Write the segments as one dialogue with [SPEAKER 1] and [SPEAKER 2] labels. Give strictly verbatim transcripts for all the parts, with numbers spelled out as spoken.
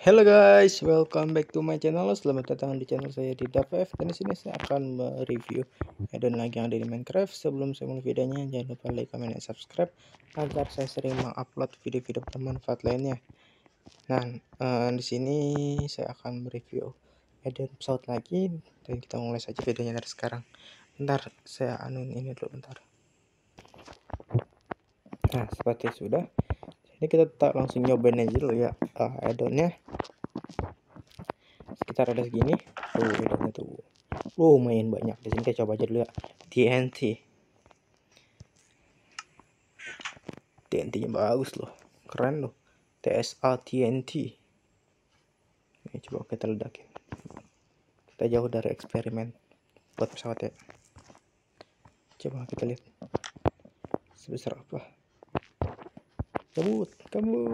[SPEAKER 1] Hello guys, welcome back to my channel. Selamat datang di channel saya di Dapf. Dan di sini saya akan mereview add-on lagi yang ada di Minecraft. Sebelum saya mulai videonya, jangan lupa like, comment, dan subscribe agar saya sering mengupload video-video bermanfaat lainnya. Nah, eh, di sini saya akan mereview add-on pesawat lagi dan kita mulai saja videonya dari sekarang. Bentar, saya anun ini dulu bentar. Nah, seperti sudah. Ini kita tak langsung nyobain aja dulu ya uh, add-onnya. Sekitar ada segini tuh add-onnya tuh. Oh, lumayan banyak. Di sini kita coba aja dulu ya. T N T. T N T-nya bagus loh. Keren loh. T S A T N T. Ini coba kita ledakin. Kita jauh dari eksperimen buat pesawat ya. Coba kita lihat sebesar apa. Kabur, kabur.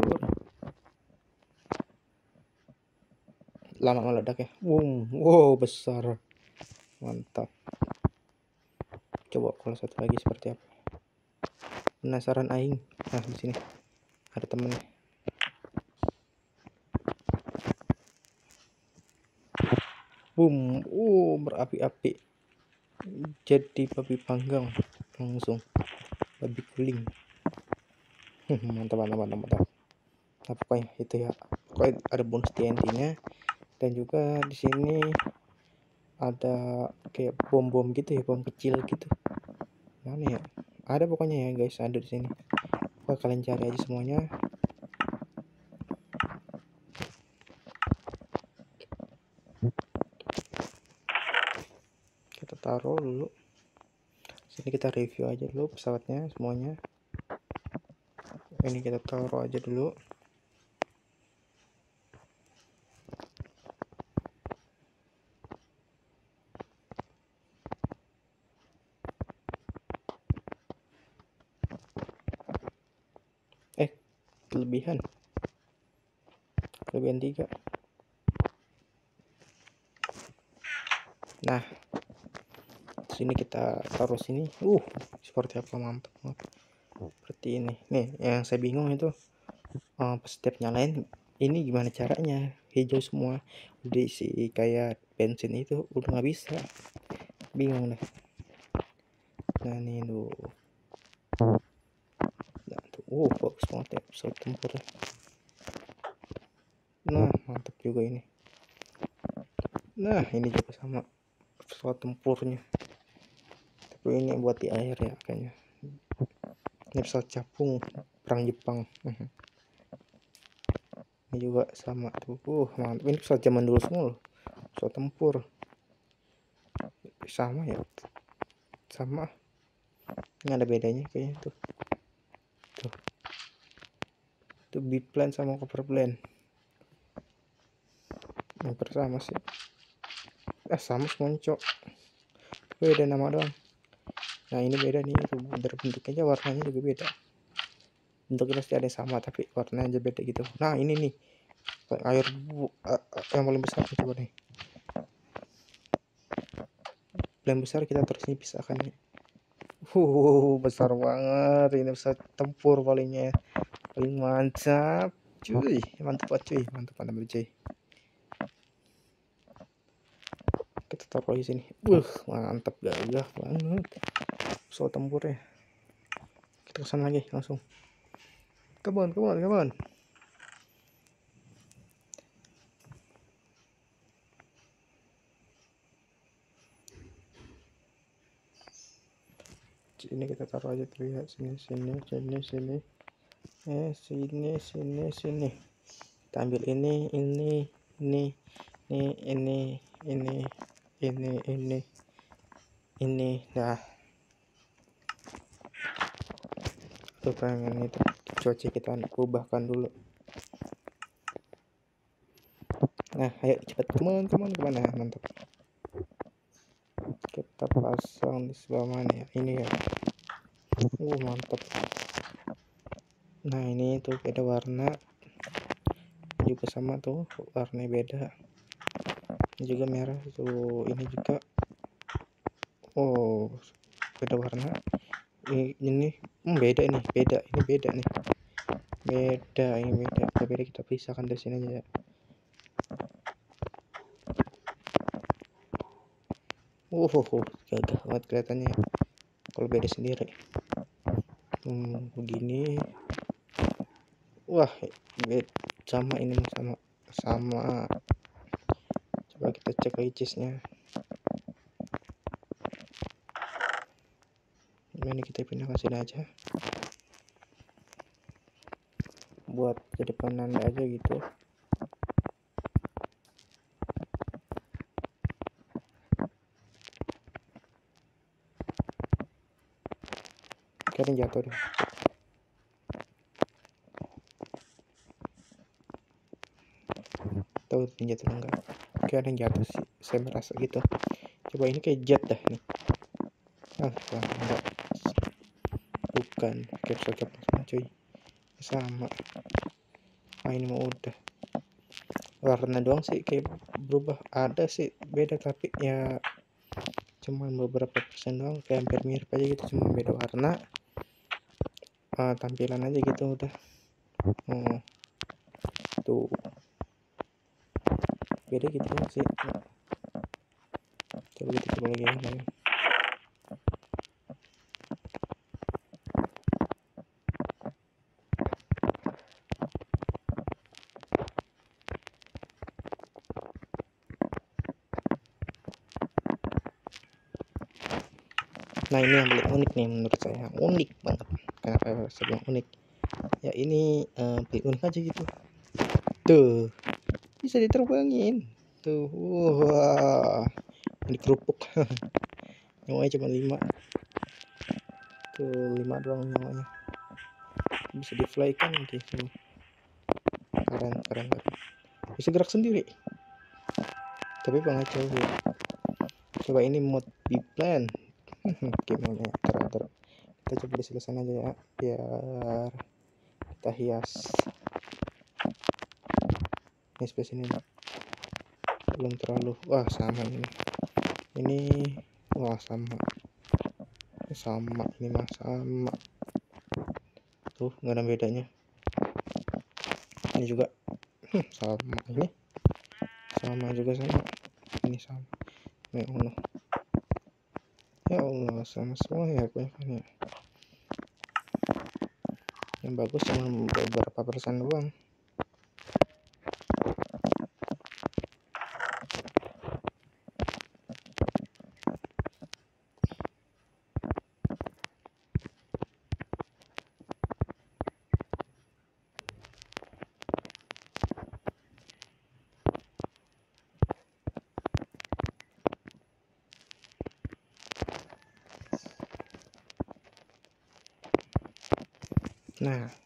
[SPEAKER 1] Lama meledaknya. Wow, wow besar. Mantap. Coba kalau satu lagi seperti apa. Penasaran aing. Nah, di sini ada temennya. Boom, oh berapi-api. Jadi babi panggang langsung. Babi guling. mantap mantap mantap mantap. Nah, pokoknya itu ya. Pokoknya ada bonus T N T-nya dan juga di sini ada kayak bom-bom gitu ya, bom kecil gitu. Mana ya? Ada pokoknya ya guys, ada di sini. Pokoknya kalian cari aja semuanya. Kita taruh dulu. Sini kita review aja dulu pesawatnya semuanya. Ini kita taruh aja dulu. Eh, kelebihan. Kelebihan tiga. Nah, sini kita taruh sini. Uh, seperti apa, mantap banget. Seperti ini. Nih, yang saya bingung itu uh, setiap nyalain ini gimana caranya, hijau semua udah isi kayak bensin itu udah nggak bisa, bingung deh. Nah ini tuh, nah, tuh. Uh bagus banget ya pesawat tempur. Nah mantap juga ini. Nah ini juga sama pesawat tempurnya, tapi ini buat di air ya kayaknya. Ini pesawat capung perang Jepang. Ini juga sama tuh. Uh mantap, ini pesawat zaman dulu semua loh, pesawat tempur. Sama ya, sama. Ini ada bedanya kayaknya tuh. Tuh. Tuh biplan sama coverplan. Hampir sama sih. Ah sama semuanya cok. Beda nama doang. Nah ini beda nih, itu dari bentuknya warnanya juga beda. Bentuknya pasti ada yang sama tapi warnanya aja beda gitu. Nah ini nih air bu, uh, uh, yang paling besar nih, coba nih. Paling besar kita terus ini pisahkan nih. Uh besar banget ini, pesawat tempur palingnya paling mantap cuy, mantap banget cuy, mantap mantap cuy. Kita taruh di sini. Uh mantap, gagah banget pesawat tempurnya. Kita kesana lagi langsung. Come on, come on, come on. Ini kita taruh aja terlihat sini sini sini sini eh sini sini sini. Kita ambil ini ini ini ini ini ini ini ini ini. Nah tuh pengen itu cuaca kita ubahkan dulu. Nah ayo cepat teman-teman, kemana, mantap. Kita pasang di sebelah mana ya, ini ya. Uh mantap. Nah ini tuh beda warna juga, sama tuh warnanya beda, ini juga merah tuh, ini juga. Oh beda warna. Ini, ini hmm, beda nih, beda ini beda nih, beda ini beda. Kita beda, kita pisahkan dari sini aja ya. Uh, uh, uh, gagah banget kelihatannya kalau beda sendiri. Hmm, begini. Wah, beda sama ini sama sama. Coba kita cek edges-nya. Ini kita pindahkan sini aja. Buat ke depan nanda aja gitu. Kayaknya jatuh deh. Tahu jatuh enggak? Kayaknya jatuh sih, saya merasa gitu. Coba ini kayak jet dah nih. Ah, enggak. Bukan capsule capsule cuy. Sama. Ah, ini mau udah. Warna doang sih kayak berubah. Ada sih beda tapi ya cuman beberapa persen doang, kayak hampir mirip aja gitu, cuma beda warna. Uh, tampilan aja gitu udah. Hmm. Tuh. Beda gitu sih. Coba kita coba lagi yang lain. Nah, ini yang paling unik nih menurut saya, unik banget. Kenapa saya bilang unik? Ya ini uh, paling unik aja gitu. Tuh, bisa diterbangin. Tuh, wah, ini kerupuk. Nyawanya cuma lima. Tuh, lima doang nyawanya. Bisa di fly kan gitu. Keren, keren banget. Bisa gerak sendiri. Tapi pengacau ya. Coba ini mod biplan. Gimana ya? Ter, ter. Kita coba di sebelah sana aja ya, biar kita hias. Ini sebelah sini belum terlalu. Wah, sama ini. Ini wah sama. Sama ini mah sama. Tuh, nggak ada bedanya. Ini juga hmm, sama ini. Sama juga sama. Ini sama. Ya Allah. Ya Allah, sama semua ya kebanyakan ya. Yang bagus cuma beberapa persen doang. Nah,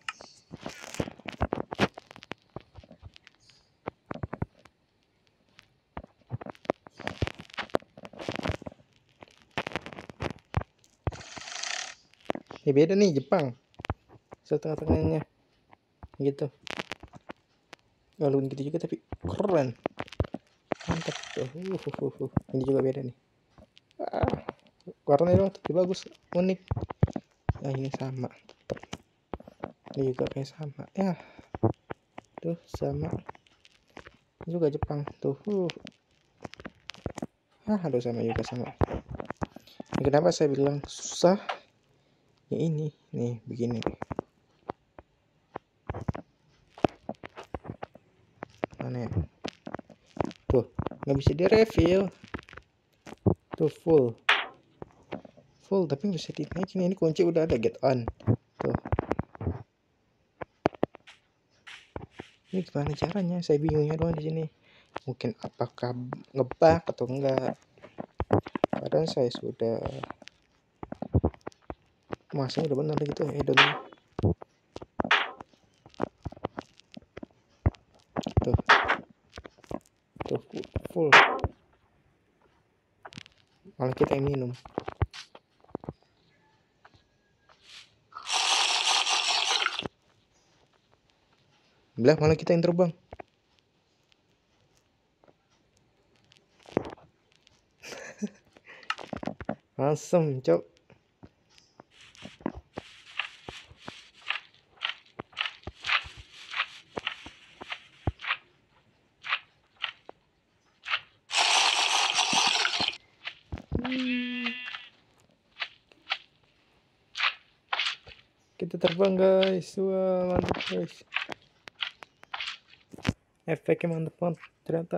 [SPEAKER 1] ya beda nih Jepang. Setengah-tengahnya gitu. Lalu gitu juga tapi keren. Mantap tuh. Uh, uh, uh, uh. Ini juga beda nih. Ah, warnanya dong tapi bagus, unik. Nah, ini sama tetap. Ini juga kayak sama. Ya. Tuh sama. Ini juga Jepang tuh. Uh. Ah, aduh sama juga sama. Ini kenapa saya bilang susah? Ya ini nih begini. Mana ya? Tuh, nggak bisa di refill. Tuh full. Full tapi bisa dinaikin. Ini kunci udah ada get on. Tuh. Ini gimana caranya? Saya bingungnya doang di sini. Mungkin apakah ngebug atau enggak? Padahal saya sudah masanya udah benar gitu ya dong. Tuh. Tuh full. Malah kita yang minum. Belah malah kita yang terbang. Asem, cok. Kita terbang guys, wah mantap guys, efeknya mantap banget ternyata.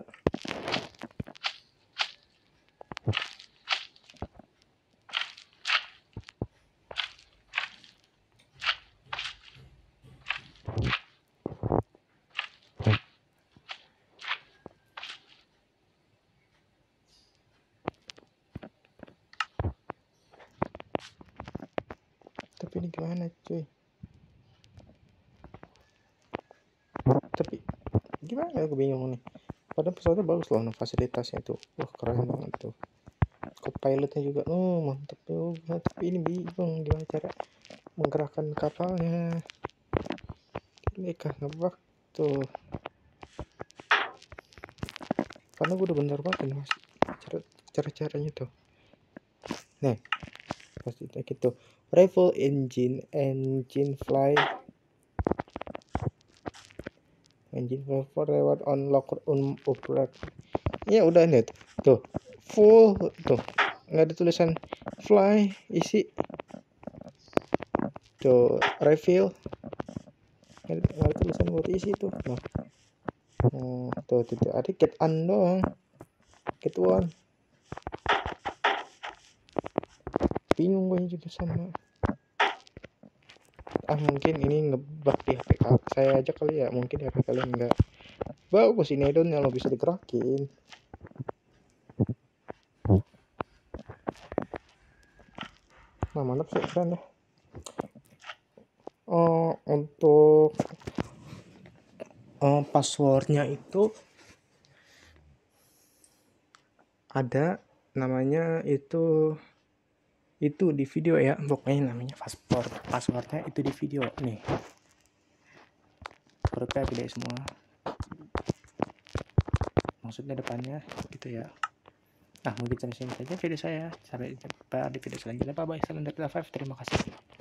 [SPEAKER 1] Tapi ini gimana cuy, tapi gimana aku bingung nih. Padahal pesawatnya bagus loh, fasilitasnya tuh, wah keren banget tuh. Pilotnya juga, oh mantep tuh. Tapi ini bingung gimana cara menggerakkan kapalnya. Mereka ngebak tuh, karena gue udah bentar banget mas cara cara caranya tuh. Nih pasti gitu, rifle engine engine fly engine fly forward on locker on operate. Ya udah nih tuh full tuh, nggak ada tulisan fly isi tuh, refill nggak ada tulisan buat isi tuh. Nah hmm, tuh tuh, tuh ada get on doang, get one. Bingung gue juga sama, ah mungkin ini ngebug di H P saya aja kali ya, mungkin H P kalian enggak bagus ini addonnya lo bisa digerakin. Nah mantap sih, keren deh. Oh, untuk oh, passwordnya itu ada namanya itu itu di video ya, pokoknya namanya password passwordnya itu di video nih, hurufnya gede semua, maksudnya depannya gitu ya. Nah mungkin sampai sini saja video saya, sampai jumpa di video selanjutnya. Bye bye, salam dari Lava, terima kasih.